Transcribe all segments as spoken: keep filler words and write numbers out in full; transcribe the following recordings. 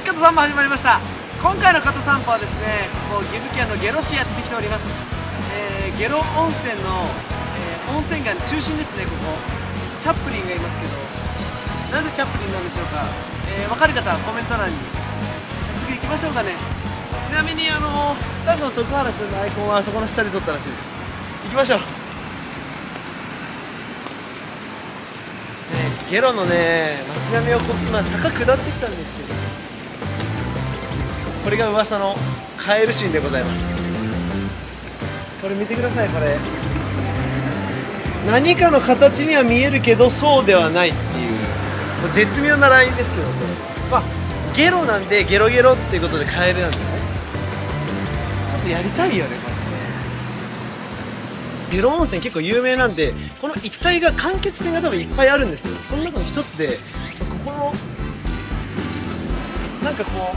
カット散歩始まりました。今回のカット散歩はですね、ここ岐阜県の下呂市やってきております。えー、下呂温泉の、えー、温泉街の中心ですね。ここチャップリンがいますけど、なぜチャップリンなんでしょうか。えー、分かる方はコメント欄に。早速行きましょうかね。ちなみにあのスタッフの徳原君のアイコンはあそこの下で撮ったらしいです。行きましょう。下呂のね、街並みをこう今坂下ってきたんですけど、これが噂のカエル神でございます。これ見てください。これ何かの形には見えるけどそうではないっていう、もう絶妙なラインですけど、まあゲロなんでゲロゲロっていうことでカエルなんでね、ちょっとやりたいよねこれ。下呂温泉結構有名なんで、この一帯が間欠泉が多分いっぱいあるんですよ。その中の一つで、ここのなんかこ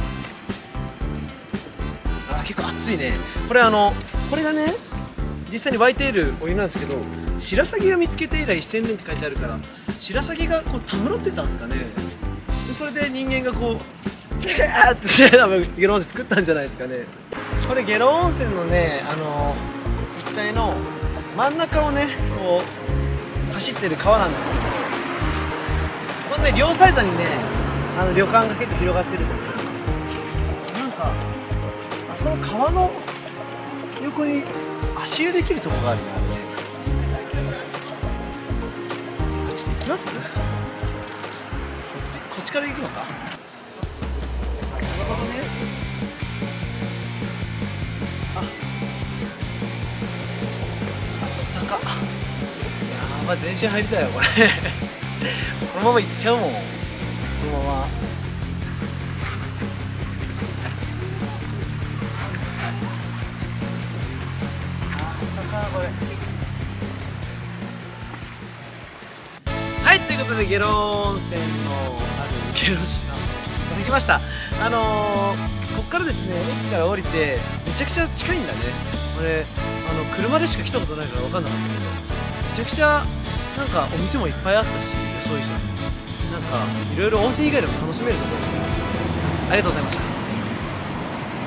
う、あ、結構熱いねこれ。あのこれがね、実際に湧いているお湯なんですけど、シラサギが見つけて以来せんねんって書いてあるから、シラサギがこうたむろってたんですかね。でそれで人間がこうあーってして多分下呂温泉作ったんじゃないですかね。これ下呂温泉のね、あの一帯の真ん中をね、こう走ってる川なんですけど、このね両サイドにね、あの旅館が結構広がってるんですけど、なんかあそこの川の横に足湯できるとこがあるね、あれね。ちょっと行きます？こっち、こっちから行くのか。なるほどね。あ、高っ。やばい、全身入りたいよこれこのまま行っちゃうもん、このまま。あ、高っこれ。はい、ということで下呂温泉のある下呂市さんです。できました。あのー、こっからですね、駅から降りてめちゃくちゃ近いんだね。これあの車でしか来たことないから分かんなかったけど、めちゃくちゃなんかお店もいっぱいあったし、予想以上になんかいろいろ温泉以外でも楽しめるところでした。ありがとうございました。